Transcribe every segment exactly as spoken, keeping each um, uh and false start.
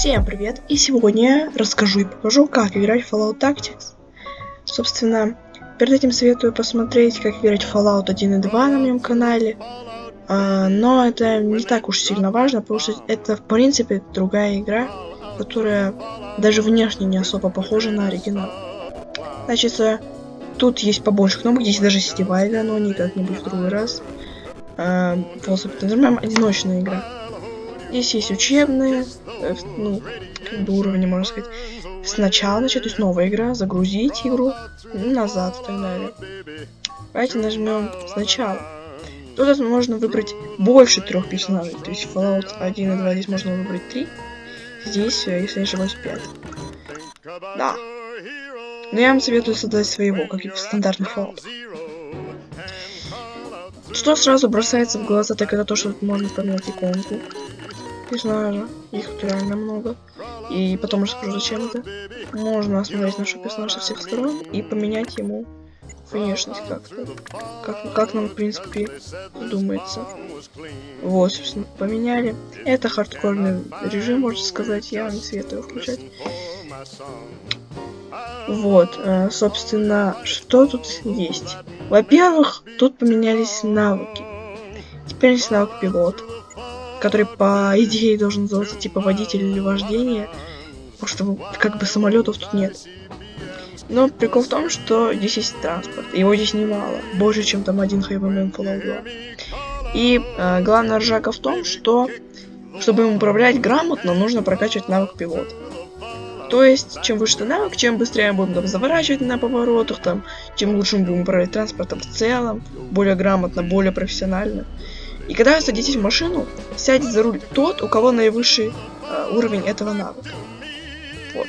Всем привет! И сегодня я расскажу и покажу, как играть в Fallout Tactics. Собственно, перед этим советую посмотреть, как играть в Fallout один и два на моем канале. А, но это не так уж сильно важно, потому что это, в принципе, другая игра, которая даже внешне не особо похожа на оригинал. Значит, тут есть побольше кнопок, здесь даже сетевая игра, но не как-нибудь в другой раз. А, вот, нажимаем одиночная игра. Здесь есть учебные, э, ну, как бы уровни, можно сказать. Сначала начать, то есть новая игра, загрузить игру, назад и так далее. Давайте нажмем сначала. Тут можно выбрать больше трех персонажей, то есть Fallout один и два здесь можно выбрать три. Здесь, если не ошибаюсь, пять. Да. Но я вам советую создать своего, как и в стандартных Fallout. Что сразу бросается в глаза, так это то, что тут можно поменять иконку персонажа, их тут реально много. И потом расскажу, зачем это. Можно осмотреть нашего персонажа со всех сторон и поменять ему внешность как-то. Как, как нам, в принципе, думается. Вот, собственно, поменяли. Это хардкорный режим, можно сказать, я не советую включать. Вот, собственно, что тут есть? Во-первых, тут поменялись навыки. Теперь есть навык пилот, который, по идее, должен называться типа водитель или вождение, потому что как бы самолетов тут нет. Но прикол в том, что здесь есть транспорт, его здесь немало, больше, чем там один Highwayman Fallout два. И э, главная ржака в том, что чтобы им управлять грамотно, нужно прокачивать навык пилота. То есть, чем выше навык, чем быстрее мы будем там заворачивать на поворотах, там, чем лучше мы будем управлять транспортом в целом, более грамотно, более профессионально. И когда вы садитесь в машину, сядет за руль тот, у кого наивысший э, уровень этого навыка. Вот.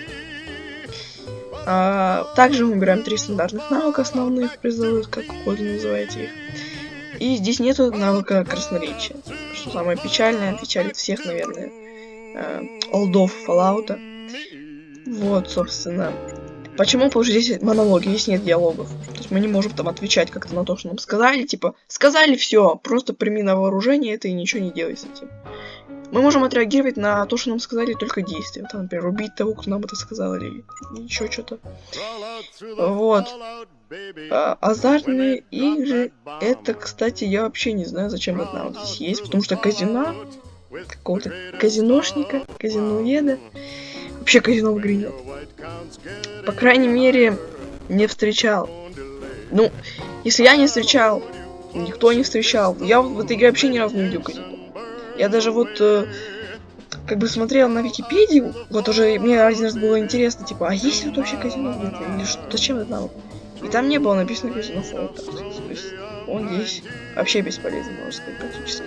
А, также мы выбираем три стандартных навыка основных, призовых, как угодно называйте их. И здесь нету навыка красноречия, что самое печальное, печалит всех, наверное, э, олдов Fallout. Вот, собственно. Почему? Потому что здесь монологи, здесь нет диалогов. То есть мы не можем там отвечать как-то на то, что нам сказали. Типа, сказали все, просто прими на вооружение это и ничего не делай с этим. Мы можем отреагировать на то, что нам сказали, только действием. Там, например, убить того, кто нам это сказал, или еще что-то. Вот. А, азартные игры, это, кстати, я вообще не знаю, зачем это нам здесь есть. Потому что казино, какого-то казиношника, казиноеда. Вообще казино в игре нет. По крайней мере, не встречал. Ну, если я не встречал, никто не встречал. Я в этой игре вообще ни разу не видел казино. Я даже вот э, как бы смотрел на Википедию, вот уже мне один раз было интересно, типа, а есть тут вообще казино? Или что, зачем это навык? И там не было написано казино Fallout. То есть он здесь вообще бесполезен, можно сказать, практически.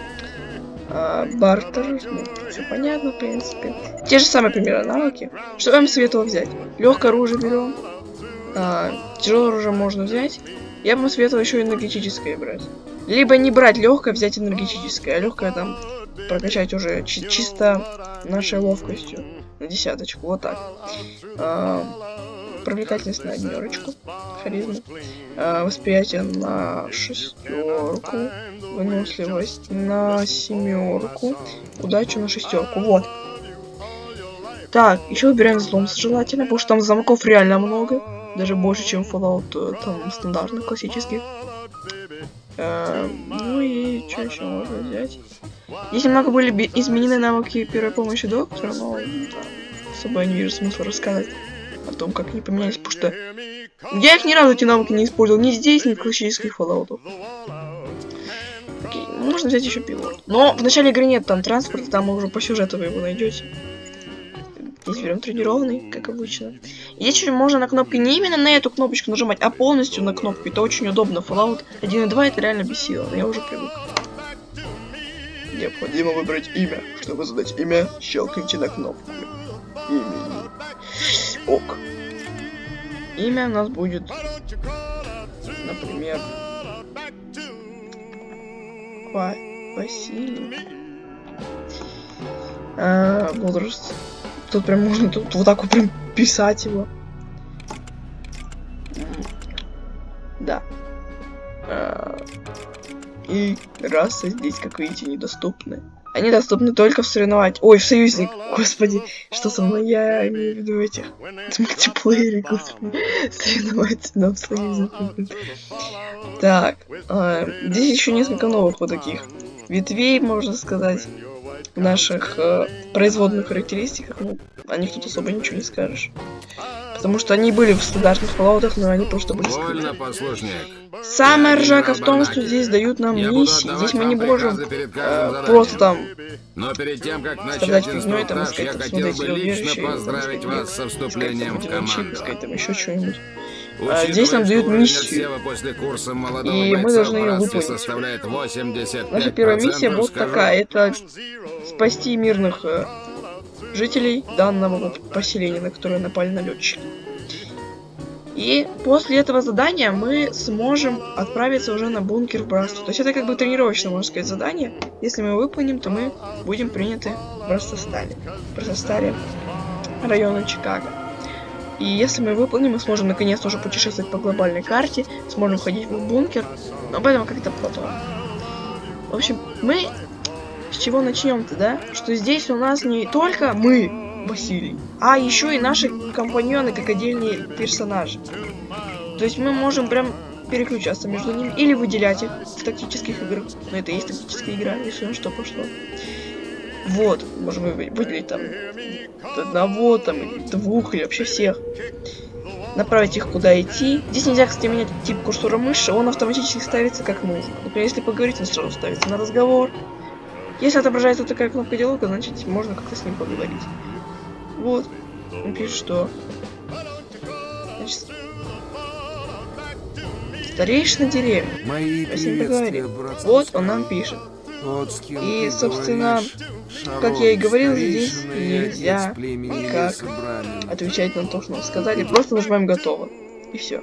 А, бартер, ну, все понятно, в принципе. Те же самые примеры навыки. Что я вам советовал взять? Легкое оружие берем. А, тяжелое оружие можно взять. Я бы вам советовал еще энергетическое брать. Либо не брать легкое, взять энергетическое, а легкое там прокачать уже чи чисто нашей ловкостью на десяточку. Вот так. А, привлекательность на однерочку, харизму, э, восприятие на шестерку, выносливость на семерку, удачу на шестерку. Вот. Так, еще выбираем взлом желательно, потому что там замков реально много, даже больше, чем Fallout там стандартных, классических. Э, ну и что еще можно взять? Здесь немного были изменены навыки первой помощи доктора, но да, особо я не вижу смысла рассказать о том, как они поменялись, потому что я их ни разу эти навыки не использовал, ни здесь, ни в классических Fallout. Окей, можно взять еще пилот. Но в начале игры нет там транспорта, там уже по сюжету вы его найдете. Здесь берем тренированный, как обычно. Здесь еще можно на кнопке не именно на эту кнопочку нажимать, а полностью на кнопку. Это очень удобно. Fallout один и два это реально бесило, но я уже привык. Необходимо выбрать имя. Чтобы задать имя, щелкните на кнопку имени. Ок. Имя у нас будет, например, Ва Василий. А, возраст. Тут прям можно тут вот так вот прям писать его. Да. А, и Другие расы здесь, как видите, недоступны. Они доступны только в соревнованиях. Ой, в союзник. Господи, что со мной? Я имею в виду этих. В мультиплеере, господи. Соревноваться, но в союзниках. Так, а, здесь еще несколько новых вот таких ветвей, можно сказать, в наших э, производных характеристиках. Ну, о них тут особо ничего не скажешь. Потому что они были в стандартных фоллаутах, но они просто были скрыты. Самая ржака в том, что здесь дают нам миссии. Здесь мы не можем э, просто там Но перед тем, как страдать начать фигней, там, инструктаж, я сказать, хотел смотрите, бы лично убежище, поздравить там, вас со вступлением в команду. Сказать, там еще что-нибудь. Учитывая, здесь нам дают миссию. После курса молодого И мы должны ее выполнить. составляет восемьдесят пять процентов. Наша первая миссия вот скажу. такая. Это спасти мирных э, жителей данного вот поселения, на которое напали налетчики. И после этого задания мы сможем отправиться уже на бункер в Братство. То есть это как бы тренировочное, можно сказать, задание. Если мы выполним, то мы будем приняты в Братство-Стале. Братство-Стале, района Чикаго. И если мы выполним, мы сможем наконец-то уже путешествовать по глобальной карте, сможем ходить в бункер, но об этом как-то потом. В общем, мы с чего начнем-то, да? Что здесь у нас не только мы, Василий, а еще и наши компаньоны как отдельные персонажи. То есть мы можем прям переключаться между ними или выделять их в тактических играх. Но это и есть тактическая игра, если на что пошло. Вот, можем выделить там одного, там, или двух, или вообще всех. Направить их куда идти. Здесь нельзя, кстати, менять тип курсора мыши, он автоматически ставится как нужно. Например, если поговорить, он сразу ставится на разговор. Если отображается такая кнопка диалога, значит можно как-то с ним поговорить. Вот, он пишет, что... Значит, старейшина деревни. Мои Я с ним поговорил. братцы, Вот он нам пишет. тот, с кем И, ты собственно, говоришь, как я и говорил, Шарон, здесь старейшина и нельзя отец племени никак Лесобранин. отвечать на то, что нам сказали. Просто нажимаем готово. И все.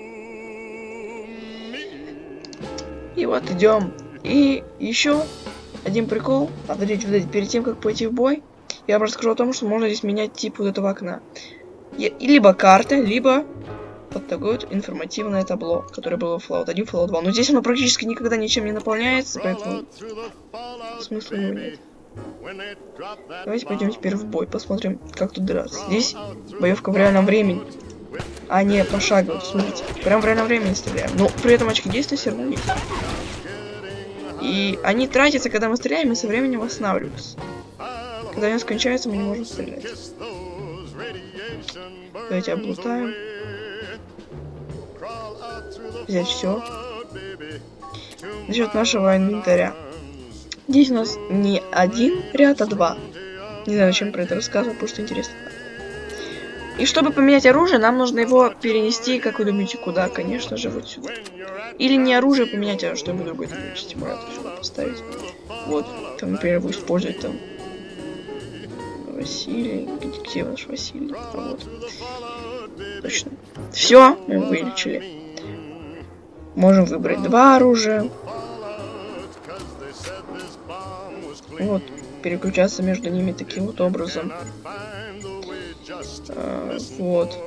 И вот идем. И еще один прикол. Надо речь вот перед тем, как пойти в бой. Я вам расскажу о том, что можно здесь менять тип вот этого окна. И либо карта, либо вот такое вот информативное табло, которое было в Fallout один, Fallout два. Но здесь оно практически никогда ничем не наполняется, поэтому смысла его нет. Давайте пойдем теперь в бой, посмотрим, как тут драться. Здесь боевка в реальном времени, а не пошагово. Смотрите, прям в реальном времени стреляем. Но при этом очки действия все равно есть. И они тратятся, когда мы стреляем, и со временем восстанавливаются. Когда они скончаются, мы не можем стрелять. Давайте облутаем. Взять все. Насчет нашего инвентаря. Здесь у нас не один ряд, а два. Не знаю, зачем про это рассказываю, просто интересно. И чтобы поменять оружие, нам нужно его перенести, как вы думаете, куда? Конечно же, вот сюда. Или не оружие поменять, а что-нибудь другое, там, стимулятор сюда поставить. Вот, там, например, вы используете там Василий. Где наш Василий? А вот. Точно. Все, мы вылечили. Можем выбрать два оружия. Вот, переключаться между ними таким вот образом. А, вот.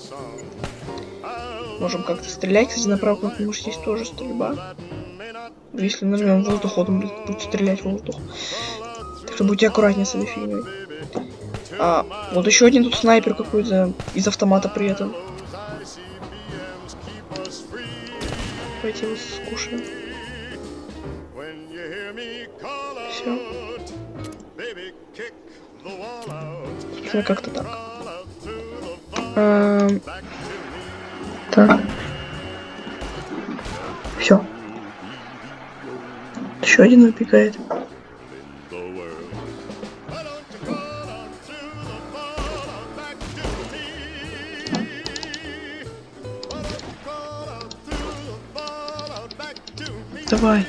Можем как-то стрелять, кстати, направо, потому что здесь тоже стрельба. Если нажмем воздух, он будет стрелять в воздух. Так что будьте аккуратнее с этой фигней. А, вот еще один тут снайпер какой-то из автомата при этом. Давайте его скушаем. Все. Собственно, как-то так. А, так. Все. Еще один убегает. Давай.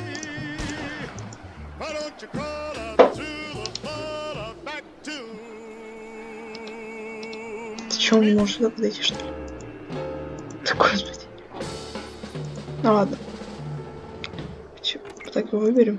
Ты чё, он не может сюда подойти, что ли? Да, господи. Ну ладно. Чё, так его выберем.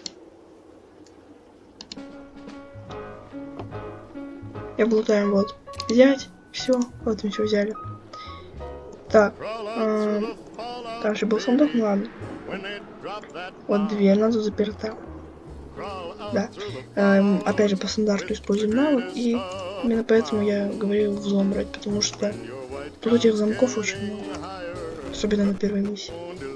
И облутаем, вот. Взять. Все, вот мы все взяли. Так. Эм, там же был сундук, ну ладно. Вот дверь, она тут заперта. Да. Эм, опять же, по стандарту используем навык, и именно поэтому я говорил взлом брать, потому что тут этих замков очень много. Особенно на первой миссии.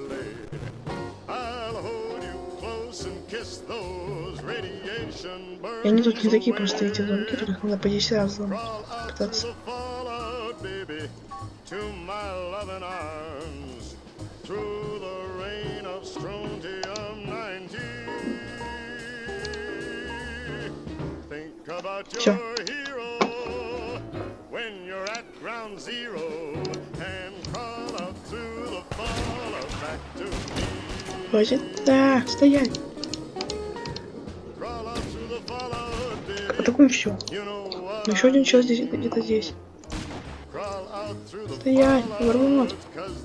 И они тут не такие простые, эти замки, тут их надо по десять раз взломать, пытаться. Все. Хватит. Да, стоять. Атакуем все. Но еще один человек здесь, где-то здесь. Стоять, ворвать.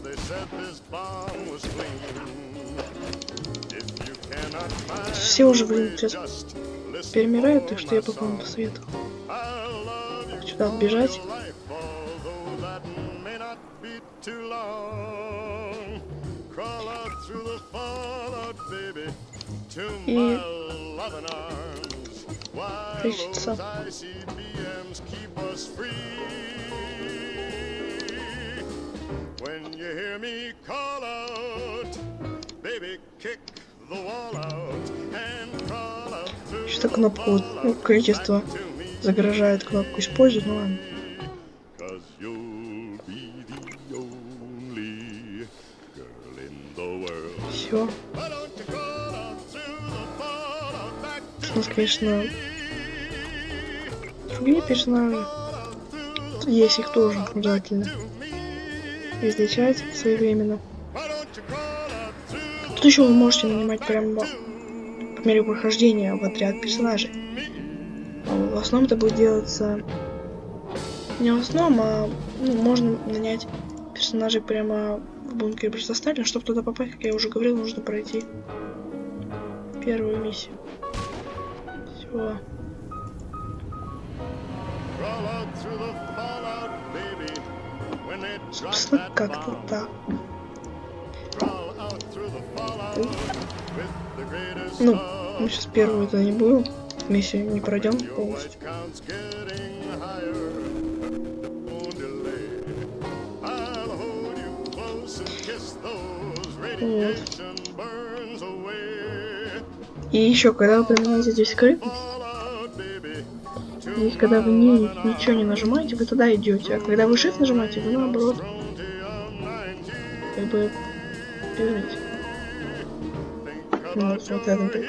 Все уже, блин, сейчас перемирают, так что я бы вам посоветовал сюда бежать. И прячется. Что-то кнопку, ну, количество загрожает кнопку использовать, ну ладно. Все. У нас, конечно, другие персонажи. Есть их тоже желательно излечать своевременно. Тут еще вы можете нанимать прямо по мере прохождения в отряд персонажей. В основном это будет делаться не в основном, а ну, можно нанять персонажей прямо в бункере просто Сталина. Чтобы туда попасть, как я уже говорил, нужно пройти первую миссию. Все. Собственно, как-то так. Ну, мы сейчас первую это не будем. Миссию не пройдем полностью. Вот. И еще, когда вы применяете здесь скрытность, и когда вы не, ничего не нажимаете, вы туда идете. А когда вы shift нажимаете, вы наоборот как бы бежите. Вот, вот это.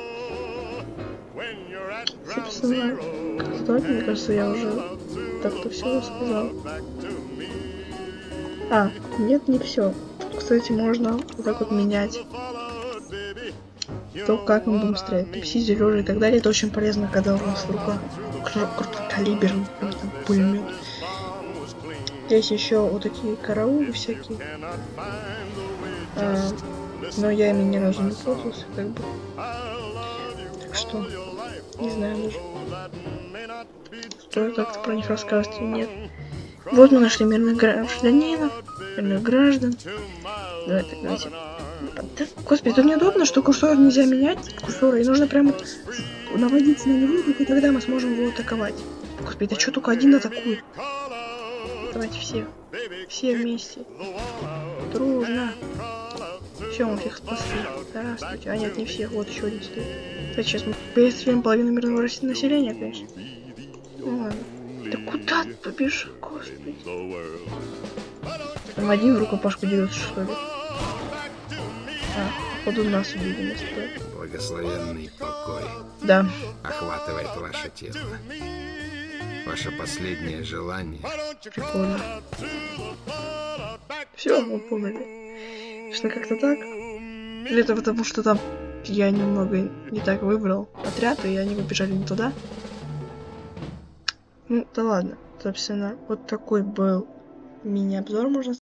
Собственно, как-то так, мне кажется, я уже так-то все рассказал. А, нет, не все. Тут, кстати, можно вот так вот менять то, как мы будем стрелять. Пепси, зеленый и так далее. Это очень полезно, когда у вас в руках крупнокалиберный пулемет. Здесь еще вот такие караулы всякие. А, но я ими ни разу не пользовался, как бы. Так что, не знаю даже, стоит как-то про них рассказывать или нет. Вот мы нашли мирных гражданинов, мирных граждан. Давайте, давайте. Да, господи, тут неудобно, что курсор нельзя менять, курсора, и нужно прямо наводиться на него, и тогда мы сможем его атаковать. Господи, да что только один атакует? Давайте все, все вместе, дружно. Все, мы всех спасли. Здравствуйте. А нет, не всех, вот еще один стоит. Кстати, сейчас мы перестреляем половину мирного населения, конечно. Ну ладно. Да куда ты побежишь, господи? Там один в рукопашку дерется, что ли? А, походу нас убили, не стоит. Благословенный покой. Да. Охватывает ваше тело. Ваше последнее желание. Прикольно. Все, мы поняли. Что как-то так? Или это потому, что там я немного не так выбрал отряд, и они побежали не туда? Ну, да ладно. Собственно, вот такой был мини-обзор, можно